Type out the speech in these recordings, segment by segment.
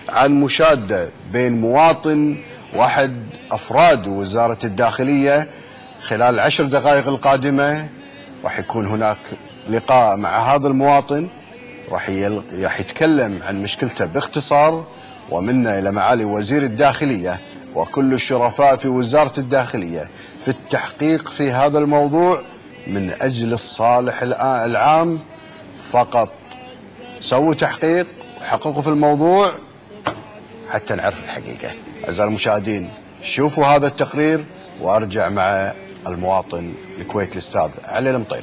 عن مشادة بين مواطن واحد أفراد وزارة الداخلية. خلال العشر دقائق القادمة راح يكون هناك لقاء مع هذا المواطن، راح يتكلم عن مشكلته باختصار، ومنا إلى معالي وزير الداخلية وكل الشرفاء في وزارة الداخلية في التحقيق في هذا الموضوع من أجل الصالح العام فقط. سووا تحقيق وحققوا في الموضوع حتى نعرف الحقيقة. أعزائي المشاهدين، شوفوا هذا التقرير وأرجع مع المواطن الكويتي الأستاذ علي المطيري.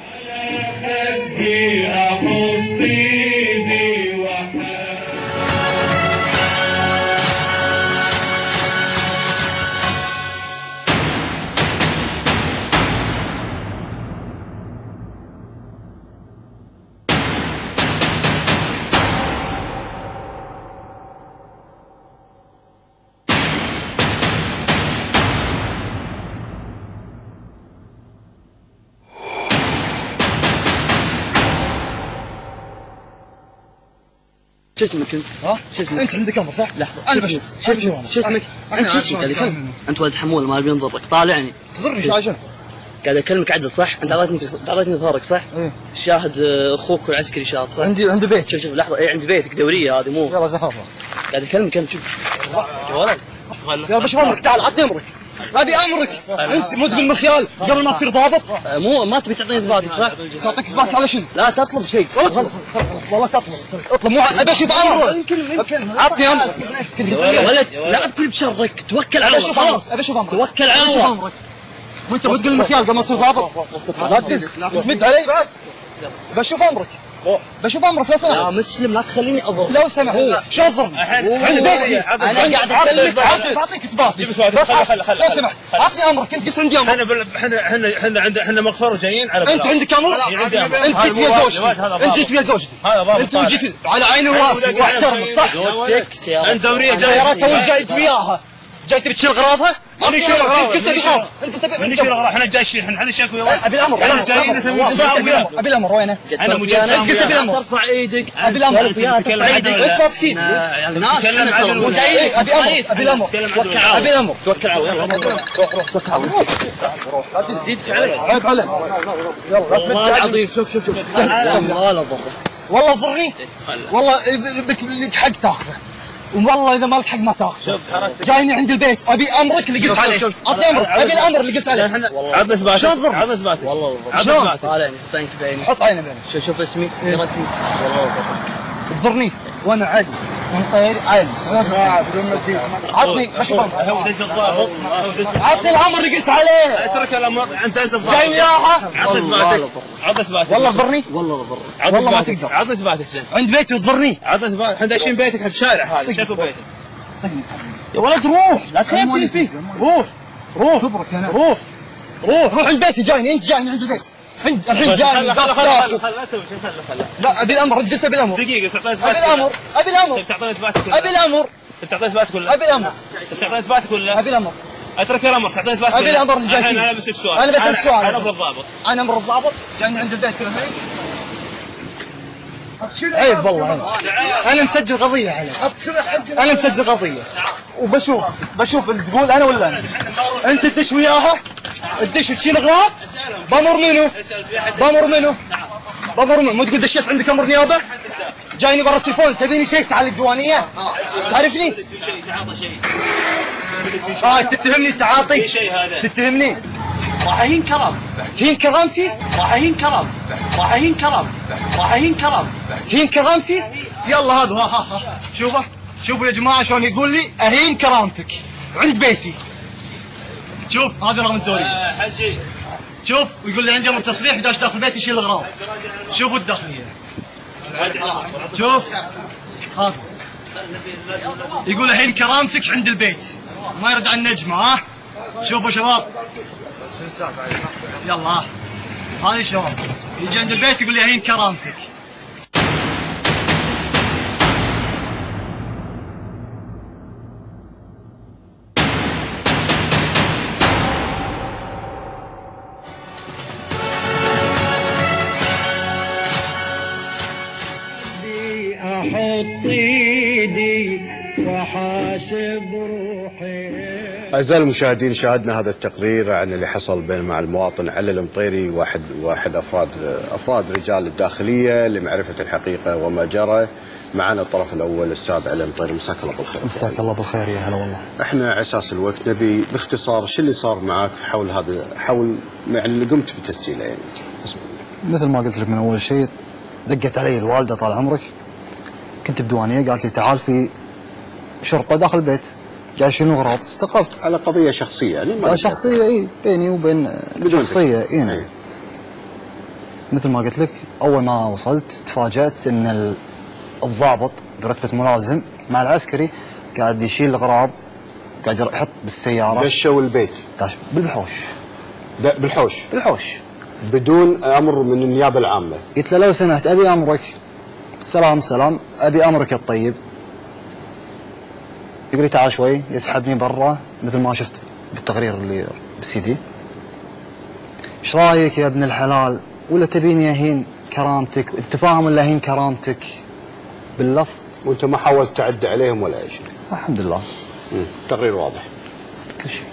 شو اسمك انت؟ ها؟ شو اسمك؟ انت عندك امر صح؟ لحظة، شو اسمك؟ انت شو اسمك؟ قاعد اكلمك. انت ولد حمول ما بينضرك، طالعني. تضرني شو؟ قاعد اكلمك عدل صح؟ انت اعطيتني ظهرك صح؟ ايه. الشاهد اخوك العسكري شاهد صح؟ عندي بيت. شوف لحظة، ايه عند بيتك دورية هذه مو؟ يلا زحافة. قاعد اكلمك انت شوف. يا ولد يا بشوف امرك، تعال عطني امرك. ابي امرك. انت مو تقول مخيال قبل ما تصير ضابط؟ مو ما تبي تعطيني اثباتك صح؟ تعطيك اثبات على شنو؟ لا تطلب شيء. والله تطلب. اطلب، مو ابي اشوف امرك. يمكن عطني امرك. يا ولد لا ابتلي بشرك، توكل على الله. ابي اشوف امرك. توكل على الله. وانت مو تقول مخيال قبل ما تصير ضابط؟ لا تدز، تمد علي بعد. بشوف امرك. بشوف امرك لو سمحت. يا مسلم لا تخليني اضرب. لو سمحت. شو اضرب؟ انا قاعد اكلمك بعطيك اثبات. بس لو سمحت عطني امرك. انت قلت عندي امر. احنا مغفر وجايين على انت عندك امر؟ انت جيت ويا زوجتي. انت جيت ويا زوجتي. انت جيت على عيني وراسي واحترمك صح؟ انت دوريه سيارات تو جايت وياها. جاي تبي تشيل اغراضها؟ انا شيل اغراض. قلت بشوف. من يشيل اغراض؟ احنا جايين، احنا شكوى. ابي الامر. احنا جايين ابي الامر وينه؟ انا مجرد قلت ابي الامر. ترفع ايدك. ابي الامر. تتكلم انت مسكين. ناس ابي الامر. ابي الامر. ابي الامر. توكل على الله. توكل على الله. لا تزيدك علي. عيب عليك. والله العظيم شوف والله لا ضره. والله ضرني. والله لك حق تاخذه. والله اذا ما لك حق ما تاخذ. جايني عند البيت ابي امرك اللي قلت عليه. اعطني امرك. ابي الامر اللي قلت عليه. عطني اثباتك. عطني اثباتك. والله شلون؟ طالعني حط عينك بعيني. حط عيني بعيني. شوف اسمي ترى اسمي. والله ضرك. تضرني وانا عادي. من طيري عادي. عطني بشوف امرك. هو دز الضابط. عطني الامر اللي قلت عليه. اترك الامر. انت الضابط. جاي وياها. عطني اثباتك. عطني اثباتك. والله ضرني. والله ضرك. والله ما تقدر. عطني اثباتك زين. عند بيتي وتضرني. عطني اثباتك. احنا داشين بيتك في الشارع هذا. شكو بيتك. يا ولد روح لا تخيبني فيه. روح روح عند بيتي. جايني انت جايني عند البيت. الحين جايني لا ابي الامر. انت قلت ابي الامر. دقيقة تعطيني ابي الامر. ابي الامر. تعطيني اثباتك ولا؟ ابي الامر. تعطيني اثباتك ولا؟ ابي الامر. تعطيني اثباتك ولا؟ ابي الامر. اترك الامر. تعطيني اثباتك. ابي الامر اللي جاي. انا بسالك سؤال. انا بسالك سؤال. انا امر الضابط. انا امر الضابط. جايني عند البيت كذا هيك. عيب والله عيب. انا مسجل قضيه عليك. انا مسجل قضيه وبشوف اللي تقول انا ولا انت تدش وياها. تدش وتشيل اغراض. بامر منو مو تقول دشيت عندك امر نيابه. جايني برا التليفون تبيني شيك على الديوانيه. تعرفني؟ تتهمني تعاطي. تتهمني راح اهين كرم. تهين كرامتي. راح اهين كرم. تهين كرامتي. يلا هذا ها شوفوا يا جماعه شلون يقول لي اهين كرامتك عند بيتي. شوف هذا رقم الدوريه. حجي شوف ويقول لي عندي امر تصريح داش داخل بيتي يشيل الاغراض. شوفوا الداخليه. شوف هذا يقول الحين كرامتك عند البيت. ما يرد عن النجمه. ها شوفوا شباب. يلا ها هذه شباب يجي عند البيت يقول لي الحين كرامتك. أحط بيدي وحاسب روحي. أعزائي المشاهدين، شاهدنا هذا التقرير عن اللي حصل بين مع المواطن علي المطيري واحد أفراد رجال الداخلية لمعرفة الحقيقة وما جرى. معنا الطرف الأول الأستاذ علي المطيري، مساك الله بالخير. مساك الله بالخير، يا هلا والله. احنا على اساس الوقت نبي باختصار شو اللي صار معاك حول يعني اللي قمت بتسجيله يعني. مثل ما قلت لك من أول شيء، دقت علي الوالدة طال عمرك، كنت بديوانية، قالت لي تعال في شرطة داخل البيت، جاي شنو غراض؟ استغربت. على قضية شخصية يعني؟ ما شخصية اي، بيني وبين شخصية اي نعم. مثل ما قلت لك، أول ما وصلت تفاجأت إن الضابط برتبة ملازم مع العسكري قاعد يشيل الأغراض، قاعد يحط بالسيارة. دشوا البيت؟ بالحوش. بالحوش بدون أمر من النيابة العامة. قلت له لو سمحت أبي أمرك. سلام أبي أمرك الطيب. يقول لي تعال شوي، يسحبني برا مثل ما شفت بالتقرير اللي بالسي دي. ايش رايك يا ابن الحلال؟ ولا تبيني اهين كرامتك؟ انت فاهم ولا اهين كرامتك؟ باللفظ. وانت ما حاولت تعد عليهم ولا اي شيء؟ الحمد لله. التقرير واضح كل شيء.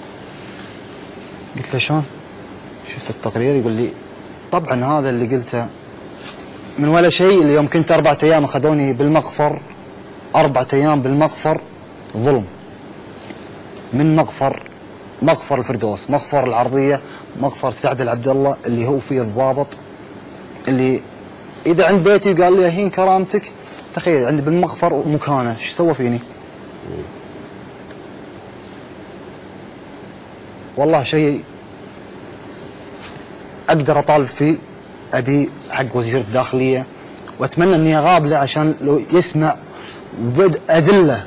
قلت له شلون؟ شفت التقرير؟ يقول لي طبعا هذا اللي قلته من ولا شيء. اليوم كنت 4 أيام اخذوني بالمغفر، 4 أيام بالمغفر ظلم. من مغفر الفردوس، مغفر العرضية، مغفر سعد العبد الله اللي هو فيه الضابط اللي إذا عند بيتي قال لي أهين كرامتك، تخيل عندي بالمغفر ومكانه، ايش سوى فيني؟ والله شيء أقدر أطالب فيه، أبي حق وزير الداخلية، وأتمنى إني أقابله عشان لو يسمع وبدء أدلة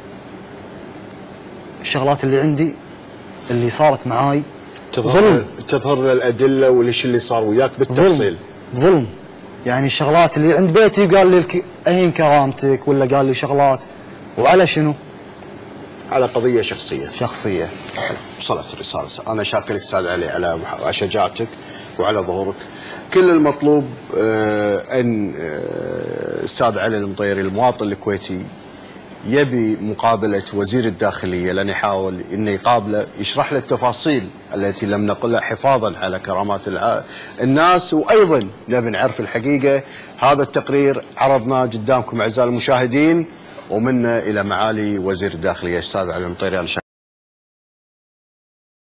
الشغلات اللي عندي اللي صارت معاي. تظهر الأدلة وليش اللي صار وياك بالتفصيل. ظلم يعني الشغلات اللي عند بيتي قال لي أهين كرامتك، ولا قال لي شغلات، وعلى شنو؟ على قضية شخصية. حلو. وصلت الرسالة. أنا شاكر لك أستاذ علي على شجاعتك وعلى ظهورك. كل المطلوب أن أستاذ علي المطيري المواطن الكويتي يبي مقابلة وزير الداخلية، لأن يحاول أنه يقابله، يشرح له التفاصيل التي لم نقلها حفاظا على كرامات الناس، وأيضا نبي نعرف الحقيقة. هذا التقرير عرضناه قدامكم أعزائي المشاهدين، ومنا إلى معالي وزير الداخلية الأستاذ علي المطيري.